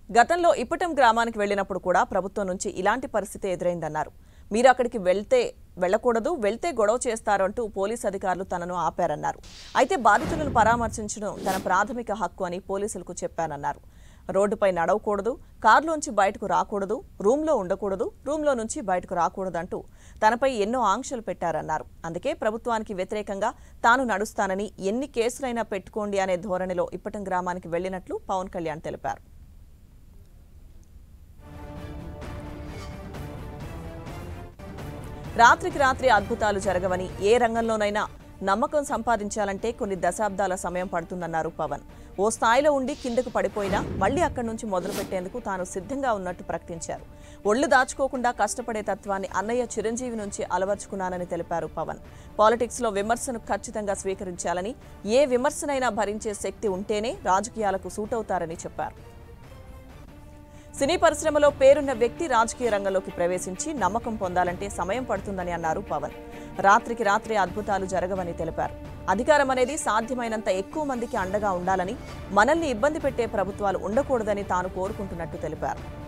గతంలో ఇప్పటం గ్రామానికి వెళ్లినప్పుడు కూడా ప్రభుత్వం నుంచి ఇలాంటి పరిస్థితి ఎదురైందన్నారు. మీరు అక్కడికి వెళ్తే గొడవ చేస్తారంటూ పోలీసు అధికారులు తనను ఆపారన్నారు. అయితే బాధితులను పరామర్శించడం తన ప్రాథమిక హక్కు అని పోలీసులకు చెప్పానన్నారు. రోడ్డుపై నడవకూడదు, కారులోంచి బయటకు రాకూడదు, రూమ్లో ఉండకూడదు, రూమ్లో నుంచి బయటకు రాకూడదంటూ తనపై ఎన్నో ఆంక్షలు పెట్టారన్నారు. అందుకే ప్రభుత్వానికి వ్యతిరేకంగా తాను నడుస్తానని, ఎన్ని కేసులైనా పెట్టుకోండి అనే ధోరణిలో ఇప్పటం గ్రామానికి వెళ్లినట్లు పవన్ కళ్యాణ్ తెలిపారు. రాత్రికి రాత్రి అద్భుతాలు జరగవని, ఏ రంగంలోనైనా నమ్మకం సంపాదించాలంటే కొన్ని దశాబ్దాల సమయం పడుతుందన్నారు పవన్. ఓ స్థాయిలో ఉండి కిందకు పడిపోయినా మళ్లీ అక్కడి నుంచి మొదలుపెట్టేందుకు తాను సిద్ధంగా ఉన్నట్టు ప్రకటించారు. ఒళ్లు దాచుకోకుండా కష్టపడే తత్వాన్ని అన్నయ్య చిరంజీవి నుంచి అలవర్చుకున్నానని తెలిపారు పవన్. పాలిటిక్స్ లో విమర్శను ఖచ్చితంగా స్వీకరించాలని, ఏ విమర్శనైనా భరించే శక్తి ఉంటేనే రాజకీయాలకు సూటవుతారని చెప్పారు. సినీ పరిశ్రమలో పేరున్న వ్యక్తి రాజకీయ రంగంలోకి ప్రవేశించి నమ్మకం పొందాలంటే సమయం పడుతుందని అన్నారు పవన్. రాత్రికి రాత్రి అద్భుతాలు జరగవని తెలిపారు. అధికారం అనేది సాధ్యమైనంత ఎక్కువ మందికి అండగా ఉండాలని, మనల్ని ఇబ్బంది పెట్టే ప్రభుత్వాలు ఉండకూడదని తాను కోరుకుంటున్నట్టు తెలిపారు.